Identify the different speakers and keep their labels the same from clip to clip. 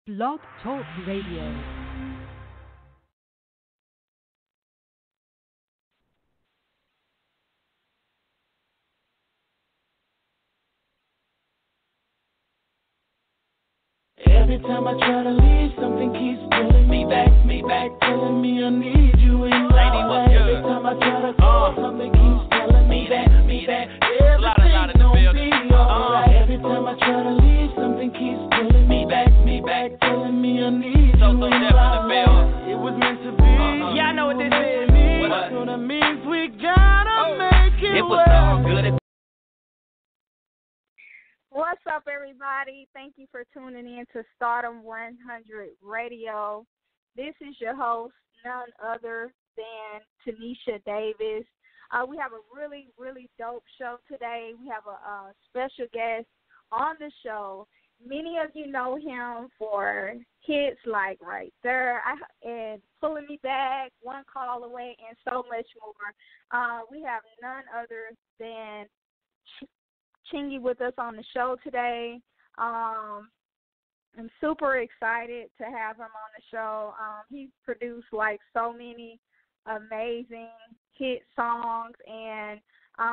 Speaker 1: Blog Talk Radio.
Speaker 2: Every time I try to leave, something keeps pulling me back, telling me I need you in my life. Every time I try to call, something keeps telling me that everything gon' be alright. Every time I try to leave, something keeps pulling me back, telling me I need you in my life. It was meant to be. Yeah, I know what this is. So that means we gotta make it work. All good.
Speaker 3: What's up, everybody? Thank you for tuning in to Stardom 100 Radio. This is your host, none other than Tanisha Davis. We have a really, really dope show today. We have a special guest on the show. Many of you know him for hits like Right There and Pullin Me Back, One Call Away, and so much more. We have none other than Chingy with us on the show today. I'm super excited to have him on the show. He's produced like so many amazing hit songs, and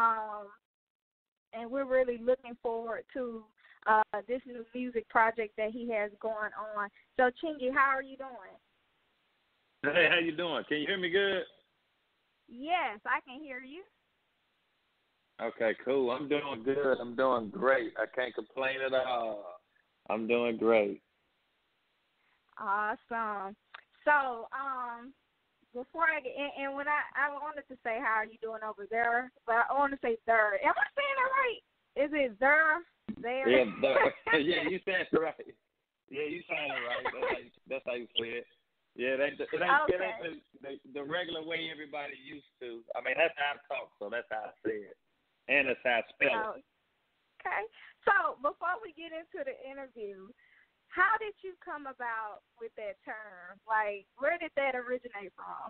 Speaker 3: we're really looking forward to this new music project that he has going on. So, Chingy, how are you doing?
Speaker 4: Hey, how you doing? Can you hear me good?
Speaker 3: Yes, I can hear you.
Speaker 4: Okay, cool. I'm doing good. I'm doing great. I can't complain at all. I'm doing great.
Speaker 3: Awesome. So, before I get in, and when I wanted to say how are you doing over there, but I want to say Thurr. Am I saying it right? Is it Thurr? There?
Speaker 4: Yeah, Thurr. Yeah, you said it right. Yeah, you saying it right. That's how you say it. Yeah, it ain't the regular way everybody used to. I mean, that's how I talk, so that's how I say it. And that's how I spell it.
Speaker 3: Okay. So before we get into the interview, how did you come about with that term? Like, where did that originate from?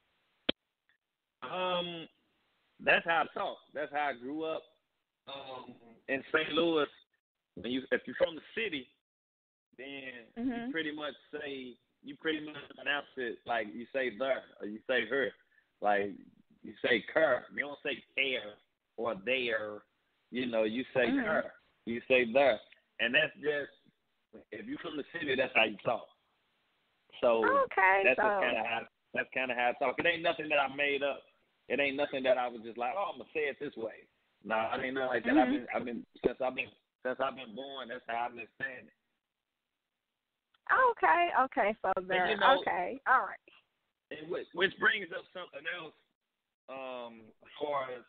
Speaker 4: That's how I talk. That's how I grew up. In St. Louis, if you're from the city, then you pretty much pronounce it like you say there or you say her. Like you say cur. You don't say care or there. You say her. You say there. And that's just, if you're from the city, that's how you talk. So that's kind of how I talk. It ain't nothing that I made up. It ain't nothing that I was just like, I'm gonna say it this way. No, I ain't nothing like that. I've been since I've been born. That's how I've been saying it.
Speaker 3: Okay. So there. Okay. All right.
Speaker 4: Which brings up something else. As far as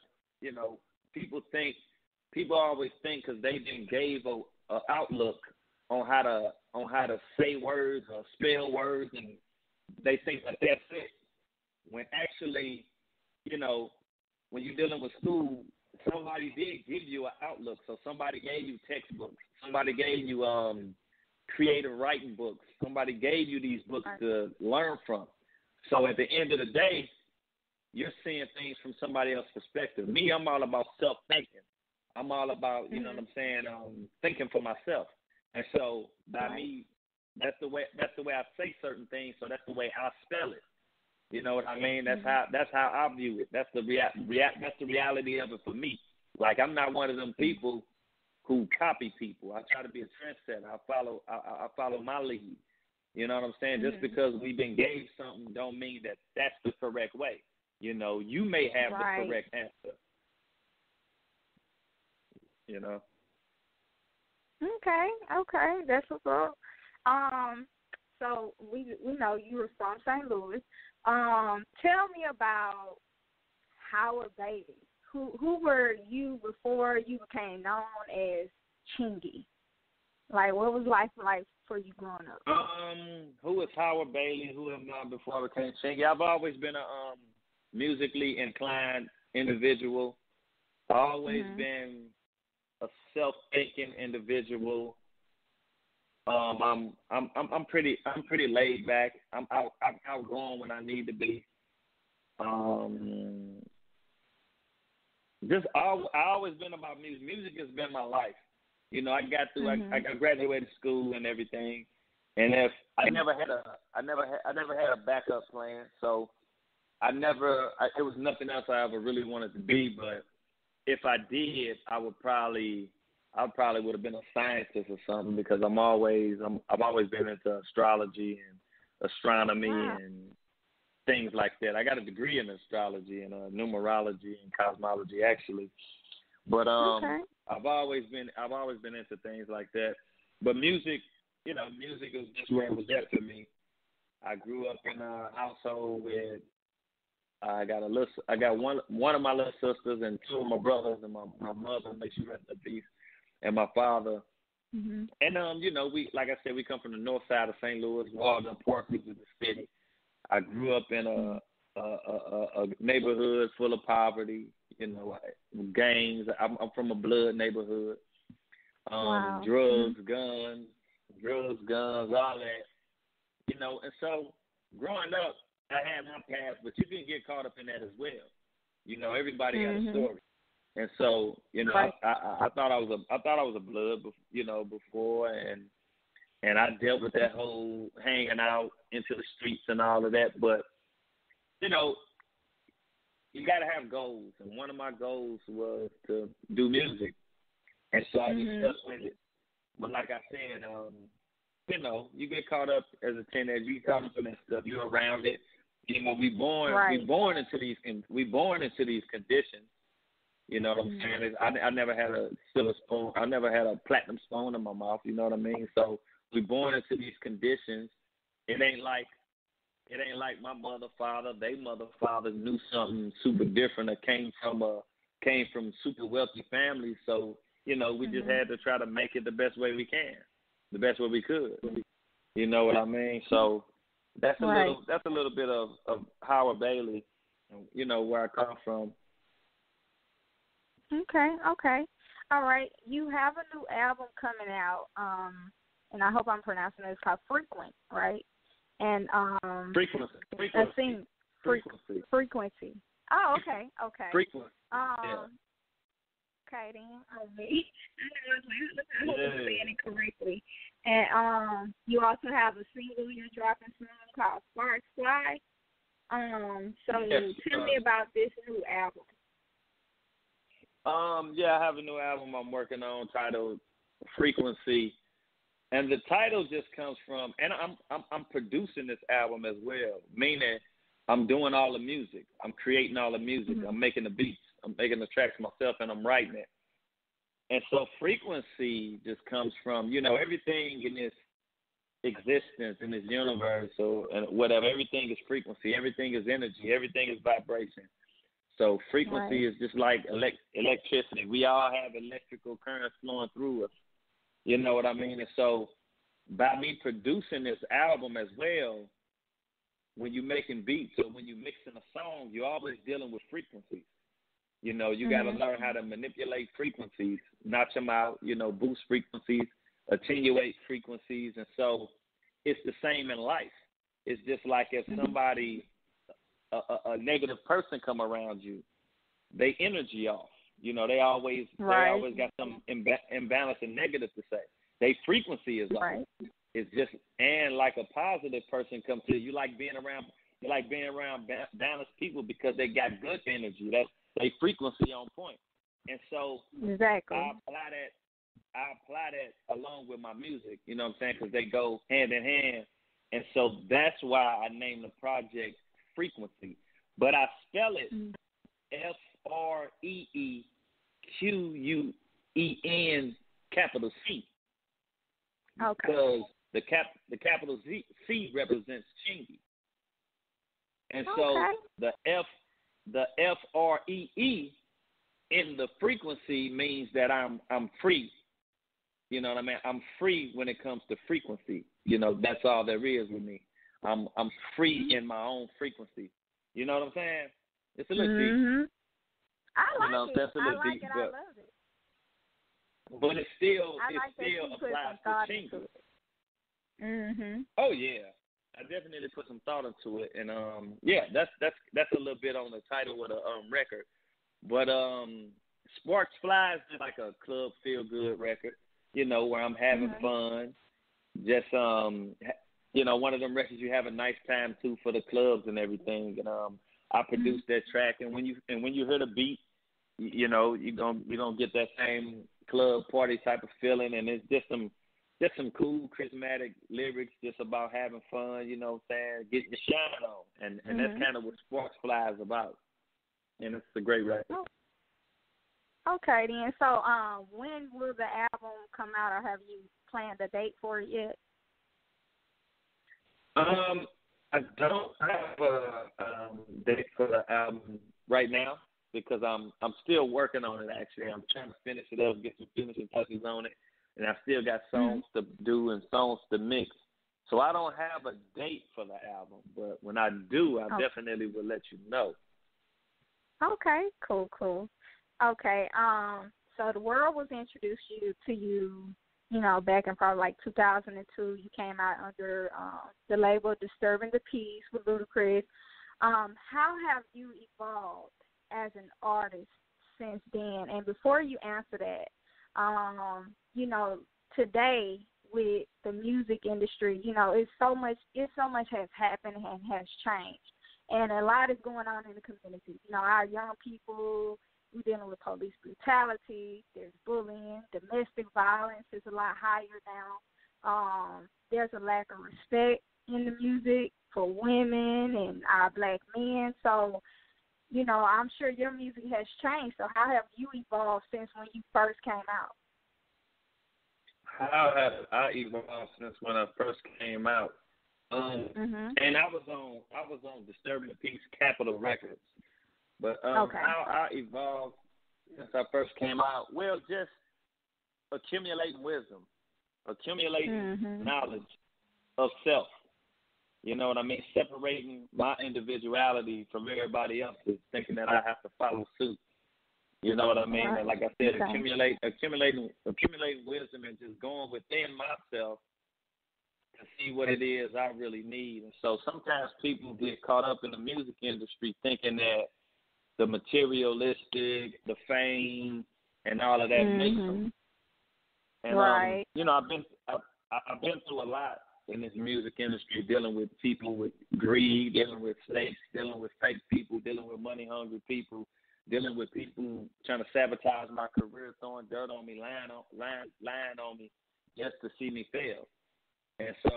Speaker 4: people always think because they didn't gave a outlook on how to say words or spell words, and they think that that's it. When actually, when you're dealing with school, somebody did give you an outlook. So somebody gave you textbooks. Somebody gave you creative writing books. Somebody gave you these books to learn from. So at the end of the day, you're seeing things from somebody else's perspective. Me, I'm all about self-thinking. I'm all about, you know what I'm saying, thinking for myself. And so by me, that's the way I say certain things. So that's the way I spell it. You know what I mean? That's how I view it. That's the that's the reality of it for me. Like, I'm not one of them people who copy people. I try to be a trendsetter. I follow my lead. You know what I'm saying? Just because we've been gave something don't mean that that's the correct way. You may have the correct answer.
Speaker 3: Okay, that's what's up. So we know you were from St. Louis. Tell me about Howard Bailey. Who were you before you became known as Chingy? Like, what was life like for you growing up?
Speaker 4: Who was Howard Bailey? Who am I before I became Chingy? I've always been a musically inclined individual. I've always been a self-thinking individual. I'm pretty laid back. I'm outgoing when I need to be. I always been about music. Music has been my life. I got through. I graduated school and everything, And if I never had a backup plan, so it was nothing else I ever really wanted to be. But if I did, I probably would have been a scientist or something, because I've always been into astrology and astronomy and things like that. I got a degree in astrology and numerology and cosmology, actually. But I've always been into things like that. But music is just where it was at for me. I grew up in a household with I got one of my little sisters and two of my brothers, and my mother, may she rest in peace, and my father.
Speaker 3: Mm-hmm.
Speaker 4: And we, like I said, we come from the north side of St. Louis, Walden, Portsmouth is the city. I grew up in a neighborhood full of poverty, gangs. I'm from a blood neighborhood.
Speaker 3: Wow.
Speaker 4: Drugs, guns, all that. And so growing up, I had my past, but you can get caught up in that as well. Everybody got a story. And so,
Speaker 3: right.
Speaker 4: I thought I was a blood, before, and I dealt with that whole hanging out into the streets and all of that. But, you got to have goals. And one of my goals was to do music. And so I just stuck with it. But like I said, you get caught up as a teenager. You get caught up in that stuff. You're around it. We born into these conditions. You know what I'm saying? I never had a silver spoon. I never had a platinum spoon in my mouth. You know what I mean? So we born into these conditions. It ain't like my mother, father, they mother, father knew something super different or came from super wealthy families. So we just had to try to make it the best way we can, the best way we could. You know what I mean? So that's a little bit of Howard Bailey, where I come from.
Speaker 3: Okay. All right. You have a new album coming out, and I hope I'm pronouncing it. It's called FREEQUENC, right? And
Speaker 4: Frequency.
Speaker 3: Frequency. Oh, okay.
Speaker 4: Frequency.
Speaker 3: Okay, then. All right. I hope I'm saying it correctly. And you also have a single you're dropping soon called Sparks Fly. So tell me about this new album.
Speaker 4: I have a new album I'm working on titled Frequency, and the title just comes from, and I'm producing this album as well, meaning I'm doing all the music, I'm creating all the music, I'm making the beats, I'm making the tracks myself, and I'm writing it. And so Frequency just comes from, everything in this existence, in this universe, and whatever, everything is frequency, everything is energy, everything is vibration. So frequency is just like electricity. We all have electrical currents flowing through us. You know what I mean? And so by me producing this album as well, when you're making beats or when you're mixing a song, you're always dealing with frequencies. You got to learn how to manipulate frequencies, notch them out, boost frequencies, attenuate frequencies. And so it's the same in life. It's just like if somebody, a negative person come around you, they energy off. They always got some imbalance and negative to say. They frequency is off. It's just, and like a positive person comes to you, you like being around balanced people because they got good energy. That's they frequency on point. And so
Speaker 3: exactly.
Speaker 4: I apply that along with my music, you know what I'm saying, because they go hand in hand. And so that's why I named the project Frequency. But I spell it FREEQUEN capital C.
Speaker 3: Okay.
Speaker 4: Because the capital C represents Chingy. And so the FREE in the frequency means that I'm free. You know what I mean? I'm free when it comes to frequency. That's all there is with me. I'm free in my own frequency. You know what I'm saying? It's a little deep.
Speaker 3: I like it.
Speaker 4: That's a little deep,
Speaker 3: I love it.
Speaker 4: But it still applies to Chingy. Oh yeah, I definitely put some thought into it, and that's a little bit on the title of the record. But Sparks Fly is just like a club feel good record, where I'm having fun. just you know, one of them records you have a nice time to for the clubs and everything. And I produced that track, and when you hear the beat, you know, you're gonna get that same club party type of feeling, and it's just some cool, charismatic lyrics, just about having fun, you know what I'm saying, getting your shine on, and that's kind of what Sparks Fly is about, and it's a great record.
Speaker 3: Okay, then. So, when will the album come out, or have you planned a date for it yet?
Speaker 4: I don't have a date for the album right now because I'm still working on it. Actually, I'm trying to finish it up, get some finishing touches on it, and I still got songs to do and songs to mix. So I don't have a date for the album, but when I do, I definitely will let you know.
Speaker 3: Okay, cool. Okay, so the world was introduced to you, you know, back in probably like 2002. You came out under the label Disturbing the Peace with Ludacris. How have you evolved as an artist since then? And before you answer that, you know, today with the music industry, you know, it's so much has happened and has changed, and a lot is going on in the community. You know, our young people, we're dealing with police brutality. There's bullying. Domestic violence is a lot higher now. There's a lack of respect in the music for women and our black men. So, you know, I'm sure your music has changed. So how have you evolved since when you first came out?
Speaker 4: How have I evolved since when I first came out? And I was on Disturbing the Peace Capitol Records. But how I evolved since I first came out, well, just accumulating wisdom, accumulating knowledge of self. You know what I mean? Separating my individuality from everybody else's, thinking that I have to follow suit. You know what I mean? And like I said, accumulating wisdom and just going within myself to see what it is I really need. And so sometimes people get caught up in the music industry thinking that the materialistic, the fame, and all of that makes them. And you know, I've been through a lot in this music industry, dealing with people with greed, dealing with snakes, dealing with fake people, dealing with money hungry people, dealing with people trying to sabotage my career, throwing dirt on me, lying on me, just to see me fail. And so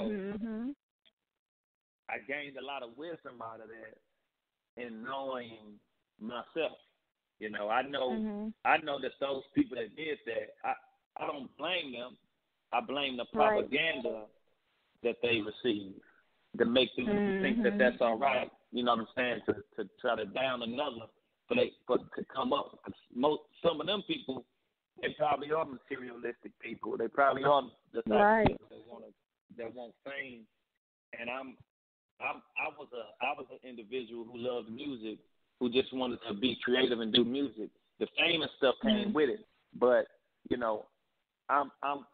Speaker 4: I gained a lot of wisdom out of that in knowing myself. You know, I know that those people that did that, I don't blame them. I blame the propaganda that they receive to make them think that that's all right. You know what I'm saying? To try to down another, to come up. Some of them people, they probably are materialistic people. They probably are the type of people that want fame. And I was an individual who loved music, who just wanted to be creative and do music. The fame and stuff came with it, but you know, I'm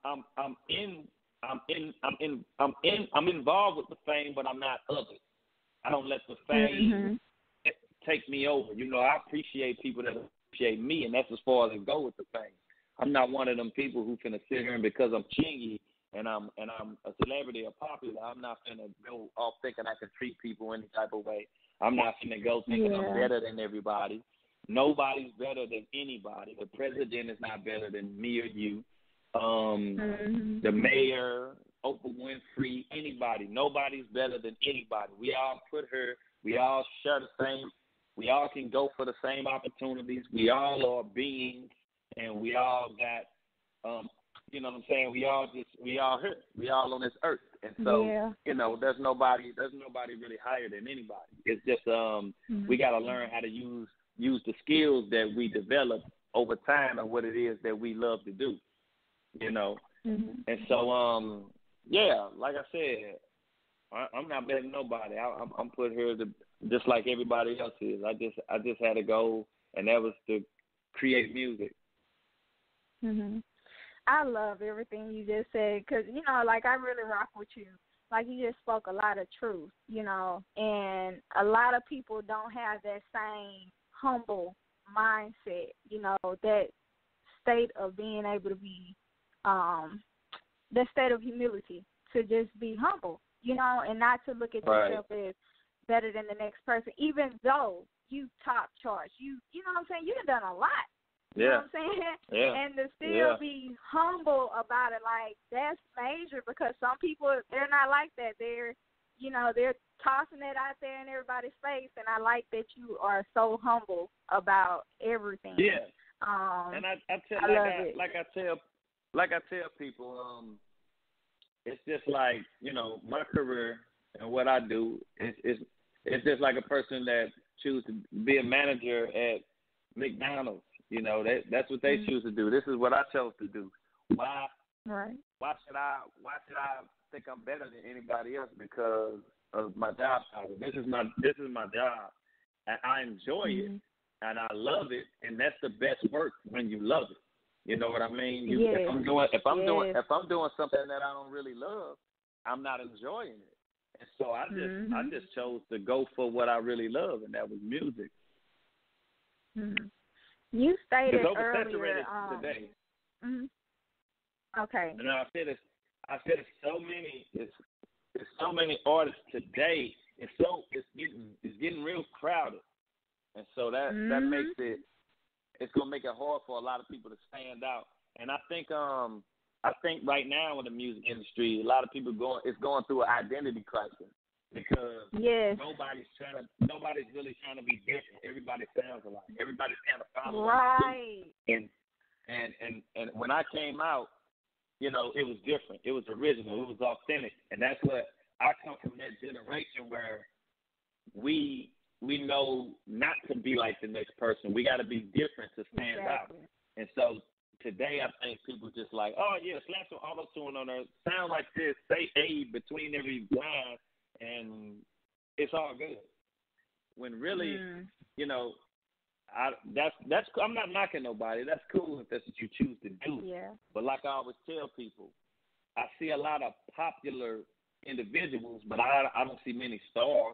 Speaker 4: involved with the fame, but I'm not of it. I don't let the fame take me over. You know, I appreciate people that appreciate me, and that's as far as I go with the fame. I'm not one of them people who finna sit here and because I'm Chingy and I'm a celebrity or popular, I'm not finna go off thinking I can treat people any type of way. I'm not finna go thinking I'm better than everybody. Nobody's better than anybody. The president is not better than me or you. The mayor, Oprah Winfrey, anybody. Nobody's better than anybody. We all share the same. We all can go for the same opportunities. We all are beings, and we all got, you know what I'm saying? We all here. We all on this earth, and so you know, there's nobody really higher than anybody. It's just we got to learn how to use the skills that we develop over time and what it is that we love to do. You know, and so like I said, I'm not better than nobody. I'm put here to just like everybody else is. I just had a goal, and that was to create music.
Speaker 3: I love everything you just said because, you know, like I really rock with you. Like you just spoke a lot of truth, you know, and a lot of people don't have that same humble mindset, you know, that state of being able to be, that state of humility to just be humble, you know, and not to look at yourself as better than the next person, even though you top charge. You know what I'm saying? You done done a lot. You know what I'm saying?
Speaker 4: Yeah.
Speaker 3: And to still be humble about it, like, that's major, because some people, they're not like that. They're, you know, they're tossing it out there in everybody's face, and I like that you are so humble about everything.
Speaker 4: Yeah. And I tell people, it's just like, you know, my career and what I do it's just like a person that chooses to be a manager at McDonald's. You know, that's what they choose to do. This is what I chose to do. Why should I think I'm better than anybody else because of my job title? This is my job, and I enjoy it, and I love it, and that's the best work when you love it. You know what I mean? If I'm doing something that I don't really love, I'm not enjoying it. And so I just chose to go for what I really love, and that was music.
Speaker 3: You stated
Speaker 4: it's
Speaker 3: earlier
Speaker 4: today.
Speaker 3: Okay.
Speaker 4: And I said it's so many artists today. It's getting real crowded, and so that makes it's gonna make it hard for a lot of people to stand out. And I think right now in the music industry, a lot of people going through an identity crisis because nobody's really trying to be different. Everybody sounds alike. Everybody's kind of following.
Speaker 3: Right.
Speaker 4: And when I came out, you know, it was different. It was original. It was authentic. And that's what I come from, that generation where we know not to be like the next person. We got to be different to stand out. And so today I think people just like, oh, yeah, slap some auto-tune on there, sound like this, say A between every line, and it's all good. When really, you know, I'm not knocking nobody. That's cool if that's what you choose to do.
Speaker 3: Yeah. But
Speaker 4: like I always tell people, I see a lot of popular individuals, but I don't see many stars.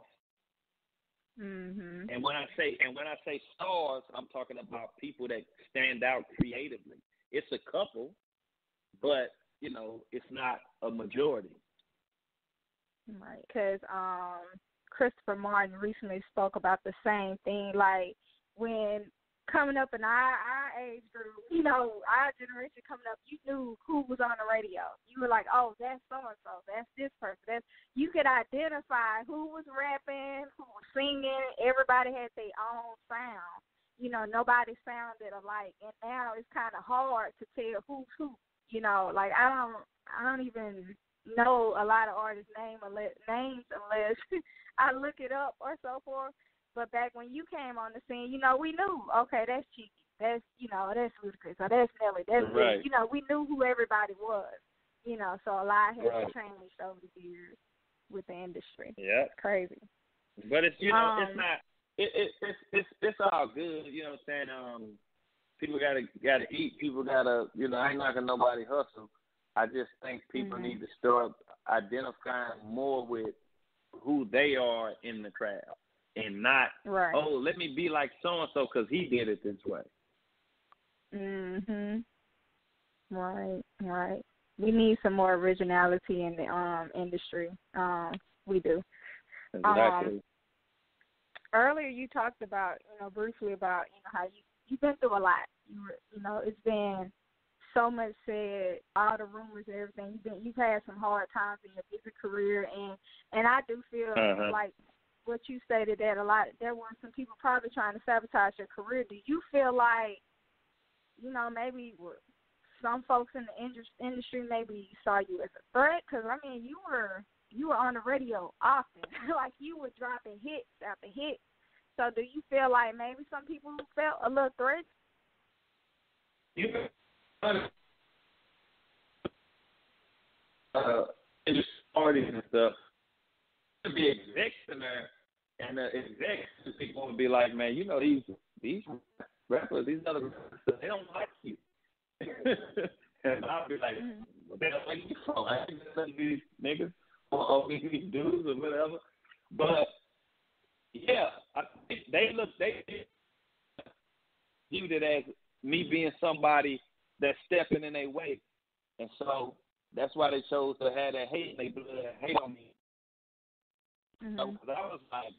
Speaker 4: And when I say stars, I'm talking about people that stand out creatively. It's a couple, but you know, it's not a majority.
Speaker 3: Right, because Christopher Martin recently spoke about the same thing. Like when coming up in our age group, you know, our generation coming up, you knew who was on the radio. You were like, oh, that's so-and-so, that's this person. You could identify who was rapping, who was singing. Everybody had their own sound. You know, nobody sounded alike. And now it's kind of hard to tell who's who. You know, like I don't even know a lot of artists' names unless I look it up or so forth. But back when you came on the scene, you know, we knew, okay, that's Chingy, that's, you know, that's Ludacris, or that's Nelly, that's
Speaker 4: right.
Speaker 3: You know, we knew who everybody was. You know, so a lot has changed over the years with the industry.
Speaker 4: Yeah,
Speaker 3: it's crazy.
Speaker 4: But it's it's not. It's all good. You know what I'm saying? People gotta eat. People gotta, you know, I ain't knocking nobody hustle. I just think people need to start identifying more with who they are in the crowd, and not, oh, let me be like so and so because he did it this way.
Speaker 3: Right. We need some more originality in the industry. We do.
Speaker 4: Exactly.
Speaker 3: Earlier you talked about, you know, briefly about, you know, how you've been through a lot. You know, it's been so much said, all the rumors and everything. You've had some hard times in your music career, and I do feel like what you stated, that a lot, there were some people probably trying to sabotage your career. Do you feel like, you know, maybe some folks in the industry maybe saw you as a threat? Because I mean, you were on the radio often, like you were dropping hits after hits. So do you feel like maybe some people felt a little threat?
Speaker 4: Parties and stuff, to be execs in there, and the execs, people would be like, man, you know, these rappers, these other rappers, they don't like you. And I'll be like, well, they don't like you from. I think that's these niggas or these dudes or whatever. But yeah, I think they viewed it as me being somebody that's stepping in their way. And so That's why they chose to have that hate. They hate on me.
Speaker 3: Mm-hmm.
Speaker 4: So, 'cause I was like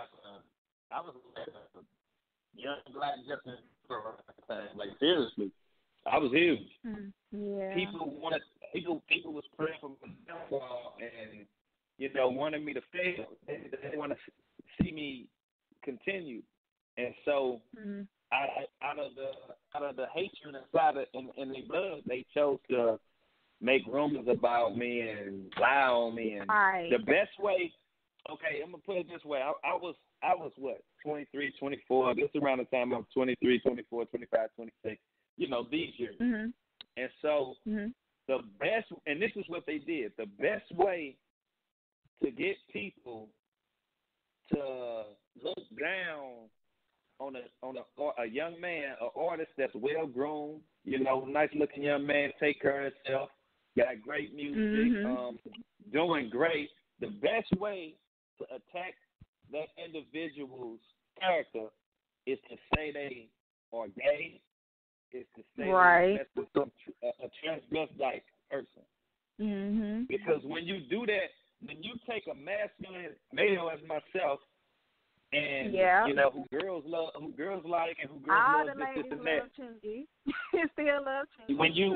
Speaker 4: a young black Justin Bieber at the time. Like seriously, I was huge.
Speaker 3: Mm-hmm. Yeah.
Speaker 4: People was praying for my downfall and wanted me to fail. They want to see me continue, and so out of the hatred inside in their blood, they chose to make rumors about me and lie on me. And the best way, okay, I'm gonna put it this way: I was what, 23, 24. This is around the time I'm 23, 24, 25, 26. These years.
Speaker 3: Mm-hmm.
Speaker 4: And so the best, and this is what they did. The best way to get people to look down on a young man, an artist that's well groomed, nice looking young man, take care of himself, got great music, doing great. The best way to attack that individual's character is to say they are gay, is to say that's a transvestite person.
Speaker 3: Mm-hmm.
Speaker 4: Because when you do that, when you take a masculine male as myself, and who girls like and who girls love this and that.
Speaker 3: Chingy. Still love Chingy.
Speaker 4: When you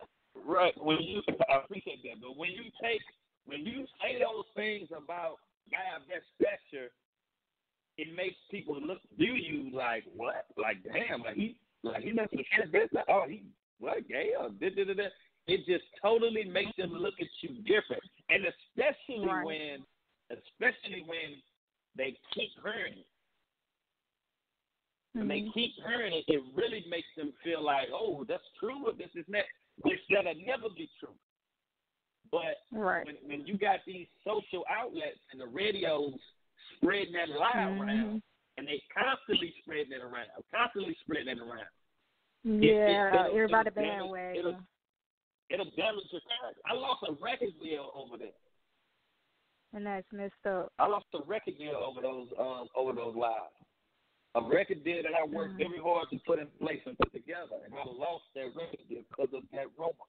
Speaker 4: I appreciate that, but when you say those things about guy of that stature, it makes people view you like what? Like damn, he must be transvestite. Oh, he what gay or da. It just totally makes them look at you different, and especially when they keep hearing it. When they keep hearing it, it really makes them feel like, oh, that's true, or this is that, which that'll never be true. But when you got these social outlets and the radios spreading that lie around, and they constantly spreading it around.
Speaker 3: Everybody bandwagon.
Speaker 4: It'll damage your character. I lost a record deal over that.
Speaker 3: And that's messed up.
Speaker 4: I lost a record deal over those lies. A record deal that I worked very hard to put in place and put together, and I lost that record deal because of that rumor.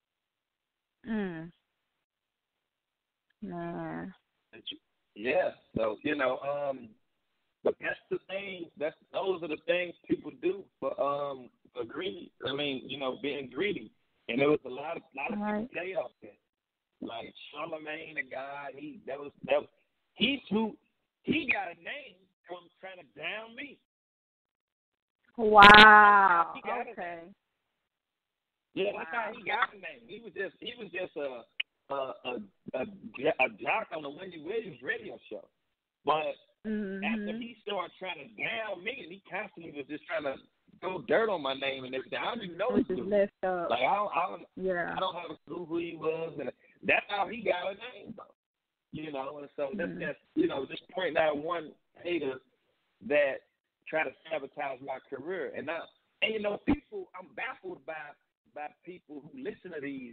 Speaker 3: Man.
Speaker 4: Yeah. So but that's the thing. Those are the things people do for greedy. I mean, being greedy. And there was a lot of people play off that. Like Charlemagne, the guy, he got a name from trying to down me.
Speaker 3: Wow. Okay.
Speaker 4: Yeah, that's how he got the name. He was just a jock on the Wendy Williams radio show. But after he started trying to down me, and he constantly was just trying to throw dirt on my name and everything. I don't even know
Speaker 3: this is messed up.
Speaker 4: Like I don't have a clue who he was, and that's how he got a name, though. And so that's just pointing out one hater that try to sabotage my career. And people, I'm baffled by people who listen to these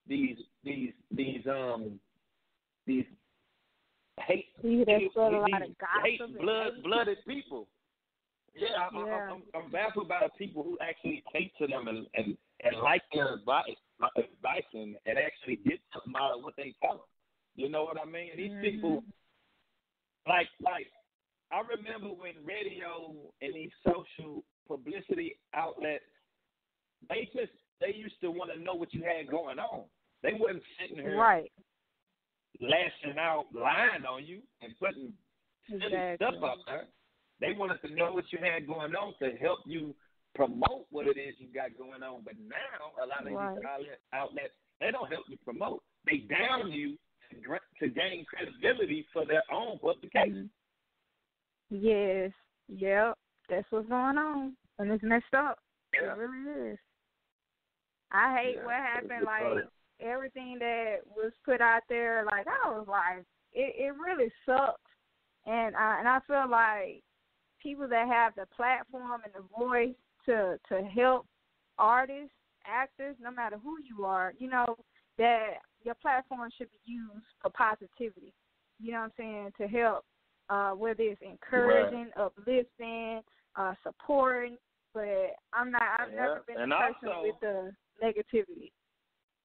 Speaker 4: blooded people. Yeah, I'm baffled by the people who actually take to them and like their advice and actually get something out of what they tell them. You know what I mean? These people, like I remember when radio and these social publicity outlets, they used to want to know what you had going on. They wasn't sitting here lashing out, lying on you and putting silly stuff up there. They wanted to know what you had going on to help you promote what it is you got going on. But now, a lot of these outlets, they don't help you promote. They down you to gain credibility for their own publication.
Speaker 3: Yes. Yep. That's what's going on. And it's messed up.
Speaker 4: Yeah.
Speaker 3: It really is. I hate what happened. Like, everything that was put out there, like, I was like, it really sucks. And I feel like people that have the platform and the voice to help artists, actors, no matter who you are, that your platform should be used for positivity. You know what I'm saying? To help, whether it's encouraging, uplifting, supporting. But I've never been a person with the negativity.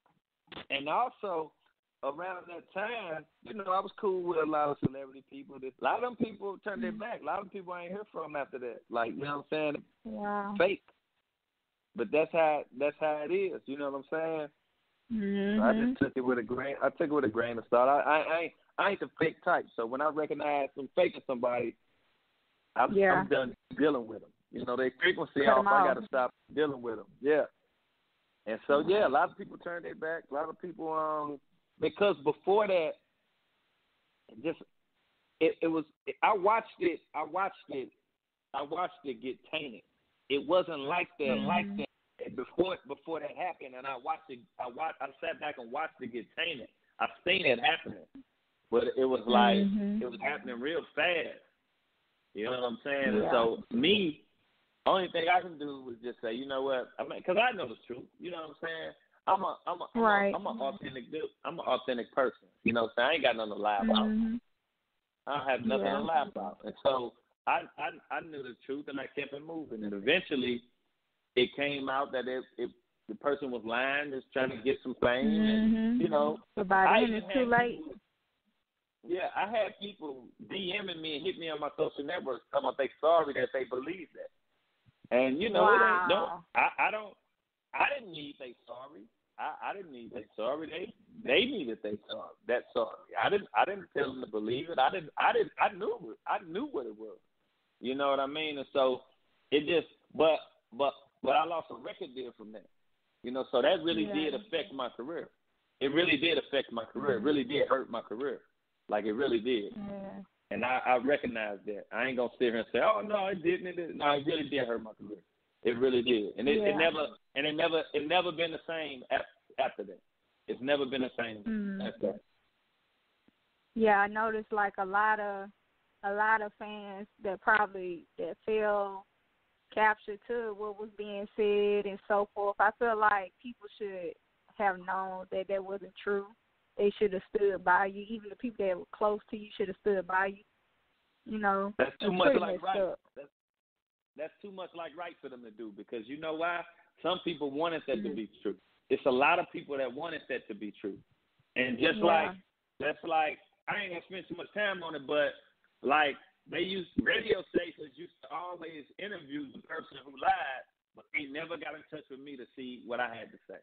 Speaker 4: And also, around that time, you know, I was cool with a lot of celebrity people. A lot of them people turned their back. A lot of people I ain't hear from after that. Like, you know what I'm saying?
Speaker 3: Wow.
Speaker 4: Fake. But that's how it is. You know what I'm saying?
Speaker 3: Mm-hmm.
Speaker 4: So I just took it with a grain. I took it with a grain of salt. I ain't the fake type. So when I recognize them faking somebody, I'm done dealing with them. You know, they frequency off. I got to stop dealing with them. Yeah. And so a lot of people turned their back. A lot of people because before that, just it was. I watched it get tainted. It wasn't like that.
Speaker 3: Mm-hmm.
Speaker 4: Like that before that happened, and I sat back and watched it get tainted. I seen it happening, but it was like it was happening real fast. You know what I'm saying?
Speaker 3: Yeah.
Speaker 4: And so me, only thing I can do is just say, you know what? I mean, because I know the truth. You know what I'm saying? I'm an authentic dude. I'm an authentic person. You know what I'm saying? I ain't got nothing to lie about. I don't have nothing to lie about. And so I knew the truth, and I kept it moving. And eventually, it came out that the person was lying, just trying to get some fame. And, you know,
Speaker 3: but by then it's too late.
Speaker 4: Yeah, I had people DMing me and hit me on my social networks talking about they sorry that they believe that. And, you know, it ain't, no, I didn't need they sorry. I didn't need they sorry. They needed they sorry. That sorry. I didn't tell them to believe it. I knew what it was. You know what I mean? And so it just, but I lost a record deal from that. You know, so that really did affect my career. It really did affect my career. It really did hurt my career. Like, it really did. Yeah. And I recognize that. I ain't going to sit here and say, oh, no, it didn't. No, it really did hurt my career. It really did. And it never been the same after that. It's never been the same after that.
Speaker 3: Yeah, I noticed like a lot of fans that feel captured to what was being said and so forth. I feel like people should have known that wasn't true. They should have stood by you. Even the people that were close to you should have stood by you. You know,
Speaker 4: that's too much like right. That's too much like right for them to do, because you know why? Some people wanted that to be true. It's a lot of people that wanted that to be true. And that's like I ain't gonna spend too much time on it, but like radio stations used to always interview the person who lied, but they never got in touch with me to see what I had to say.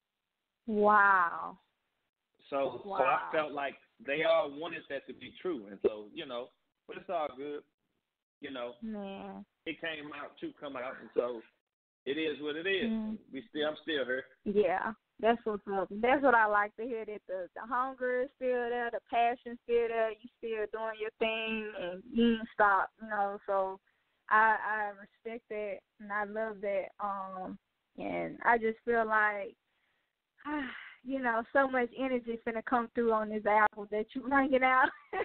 Speaker 3: Wow.
Speaker 4: So I felt like they all wanted that to be true, and so, you know, but it's all good. You know, it come out, and so it is what it is. I'm still here.
Speaker 3: Yeah, that's what's up. That's what I like to hear, that the hunger is still there, the passion's still there, you still doing your thing, and you ain't stop, you know, so I respect that, and I love that, and I just feel like, you know, so much energy is finna come through on this album that you bringing out.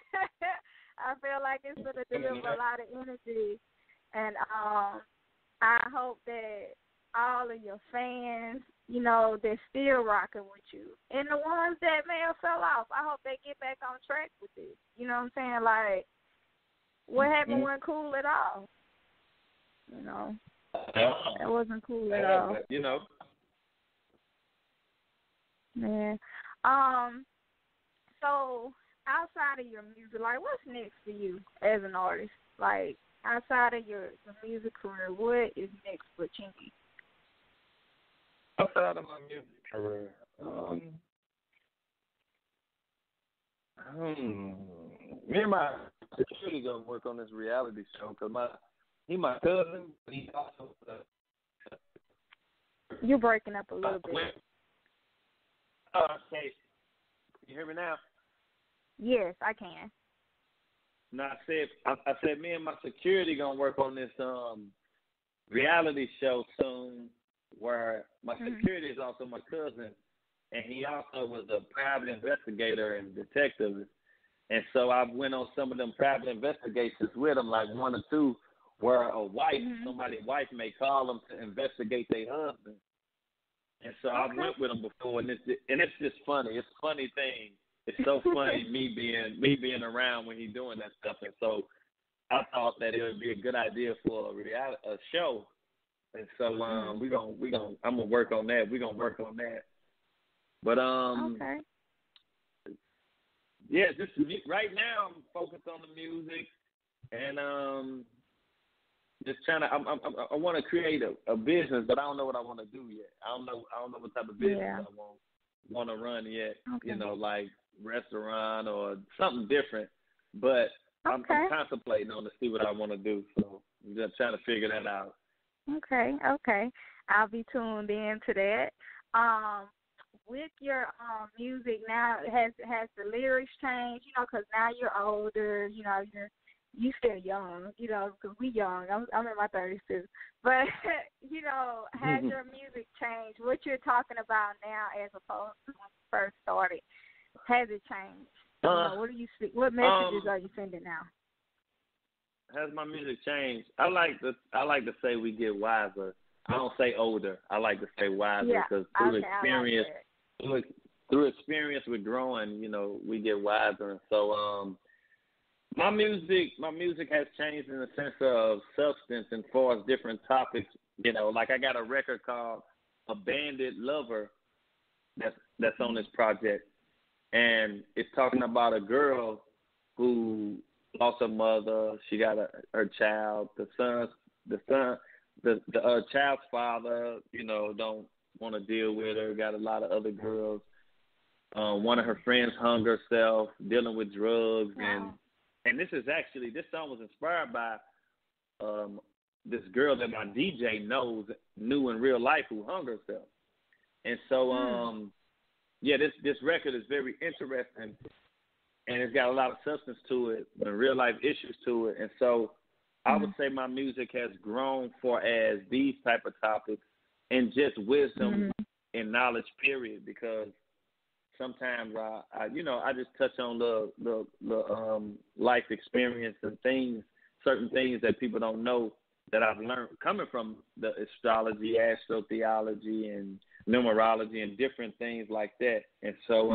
Speaker 3: I feel like it's going to deliver a lot of energy, and I hope that all of your fans, you know, they're still rocking with you, and the ones that may have fell off, I hope they get back on track with it. You know what I'm saying? Like, what happened wasn't cool at all. You know, that wasn't cool at all.
Speaker 4: But, you know.
Speaker 3: Man. So outside of your music, like, what's next for you as an artist? Like, outside of your music career, what is next for Chingy?
Speaker 4: Outside of my music career, me and my security gonna work on this reality show, because he my cousin, but he also.
Speaker 3: You're breaking up a little bit.
Speaker 4: Okay. Can you hear me now?
Speaker 3: Yes, I can.
Speaker 4: No, I said me and my security gonna work on this reality show soon, where my security is also my cousin, and he also was a private investigator and detective, and so I went on some of them private investigations with him, like one or two, where a wife, somebody's wife may call them to investigate their husband. And so I went with him before, and it's just funny. It's a funny thing. It's so funny me being around when he's doing that stuff. And so I thought that it would be a good idea for a show. And so I'm gonna work on that. We're gonna work on that. But
Speaker 3: Okay.
Speaker 4: Yeah, just right now I'm focused on the music, and just trying to. I want to create a business, but I don't know what I want to do yet. I don't know what type of business I want to run yet.
Speaker 3: Okay.
Speaker 4: You know, like restaurant or something different. But I'm contemplating on to see what I want to do. So I'm just trying to figure that out.
Speaker 3: Okay. I'll be tuned in to that. With your music now, has the lyrics changed? You know, because now you're older. You know, you still young. You know, because we young. I'm in my 30s too. But you know, has your music changed? What you're talking about now, as opposed to when you first started, has it changed? You know, what do you speak? What messages are you sending now?
Speaker 4: Has my music changed? I like to say we get wiser. I don't say older. I like to say wiser because through experience with growing, you know, we get wiser. And so my music has changed in the sense of substance and far as different topics. You know, like I got a record called "A Bandit Lover" that's on this project, and it's talking about a girl who lost her mother. She got her child. The child's father, you know, don't want to deal with her. Got a lot of other girls. One of her friends hung herself, dealing with drugs, and this song was inspired by this girl that my DJ knew in real life who hung herself. And so this record is very interesting, and it's got a lot of substance to it and real life issues to it. And so I would say my music has grown for as these type of topics and just wisdom and knowledge, period, because sometimes I just touch on the life experience and certain things that people don't know that I've learned coming from the astrology, astrotheology, and numerology and different things like that. And so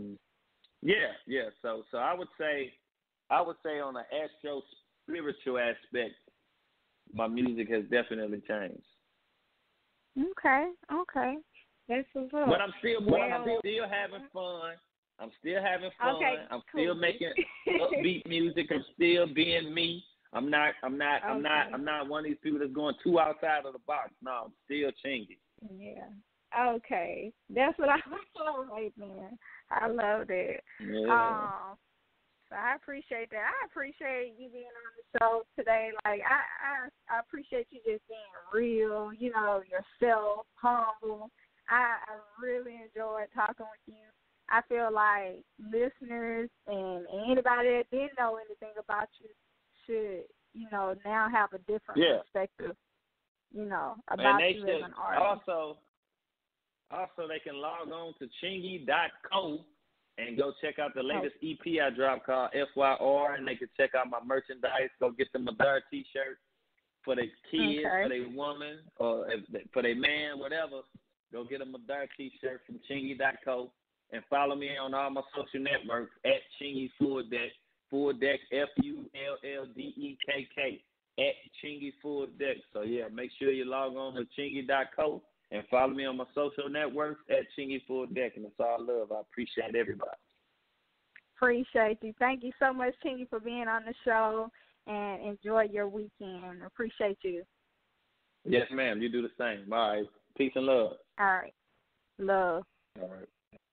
Speaker 4: so I would say on the astro spiritual aspect, my music has definitely changed.
Speaker 3: Okay. That's what's up.
Speaker 4: But I'm still having fun. I'm still having fun.
Speaker 3: Okay,
Speaker 4: I'm still making upbeat music. I'm still being me. I'm not one of these people that's going too outside of the box. No, I'm still Chingy.
Speaker 3: Yeah. Okay. That's what I love right there. I love that.
Speaker 4: Yeah.
Speaker 3: So I appreciate that. I appreciate you being on the show today. Like I appreciate you just being real, you know, yourself, humble. I really enjoyed talking with you. I feel like listeners and anybody that didn't know anything about you should, you know, now have a different perspective, you know, about you as an artist.
Speaker 4: Also, they can log on to Chingy.co and go check out the latest EP I dropped called FYR, and they can check out my merchandise. Go get them a Thurr t-shirt for their kids, for their woman, or for their man, whatever. Go get them a Thurr t-shirt from Chingy.co, and follow me on all my social networks at Chingy Full Deck, Full Deck, FULLDEKK, at Chingy Full Deck. So, yeah, make sure you log on to Chingy.co and follow me on my social networks at Chingy Full Deck. And it's all love. I appreciate everybody.
Speaker 3: Appreciate you. Thank you so much, Chingy, for being on the show, and enjoy your weekend. Appreciate you.
Speaker 4: Yes, ma'am. You do the same. All right. Peace and love.
Speaker 3: All right. Love.
Speaker 4: All right.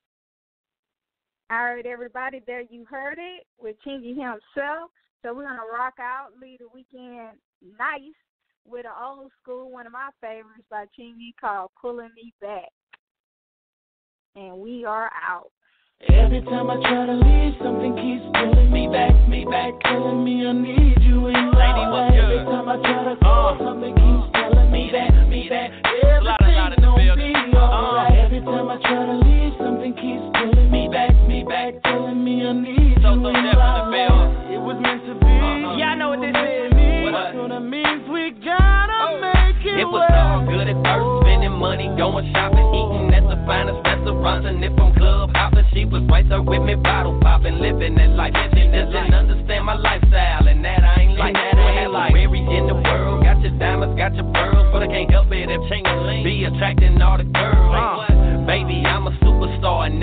Speaker 3: All right, everybody. There you heard it with Chingy himself. So we're going to rock out, leave the weekend nice with an old school, one of my favorites by Chingy called Pullin Me Back. And we are out.
Speaker 2: Every time I try to leave, something keeps pulling me back, telling me I need you in my life. Every time I try to call, something keeps telling me that, everything gon' be alright. Every time I try to leave, something keeps pulling me back, telling me I need you in my life. It was meant to be. Y'all know what this is. So that means we gotta make it.
Speaker 5: It was all good at first, spending money, going shopping, eating at the finest restaurants, and if I'm club hopping, she was right there with me, bottle popping, living that life. And she doesn't understand my lifestyle, and that I ain't like that. I ain't like every in the world, got your diamonds, got your pearls, but I can't help it if Chingy be attracting all the girls. Baby, I'm a superstar, and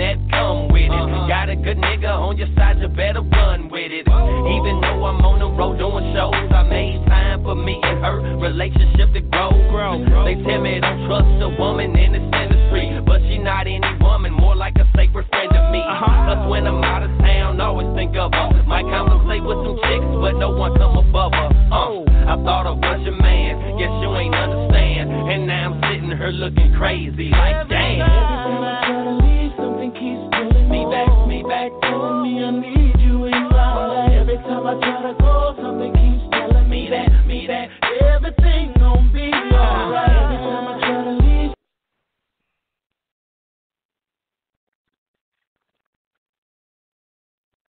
Speaker 5: even though I'm on the road doing shows. I made time for me and her relationship to grow. They tell me don't trust a woman in this industry, but she not any woman, more like a sacred friend to me. Plus when I'm out of town, always think of her. Might conversate with some chicks, but no one come above her. I thought I was your man, guess you ain't understand. And now I'm sitting here looking crazy, like damn.
Speaker 2: Every time I try to leave, something keeps pulling me back, telling me I need you in my life. Every time I try to go, something keeps